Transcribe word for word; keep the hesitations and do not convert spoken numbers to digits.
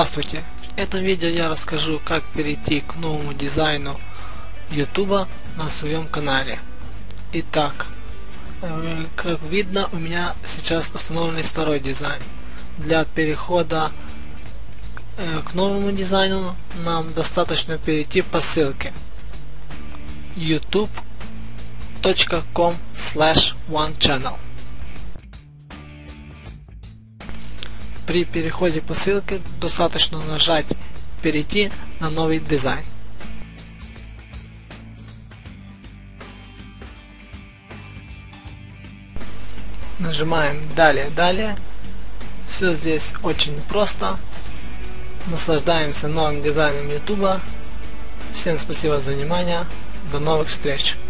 Здравствуйте! В этом видео я расскажу, как перейти к новому дизайну YouTube на своем канале. Итак, как видно, у меня сейчас установленный старый дизайн. Для перехода к новому дизайну нам достаточно перейти по ссылке ютуб точка ком слэш ван ченнел. При переходе по ссылке достаточно нажать «Перейти на новый дизайн». Нажимаем «Далее, далее». Все здесь очень просто. Наслаждаемся новым дизайном YouTube. Всем спасибо за внимание. До новых встреч!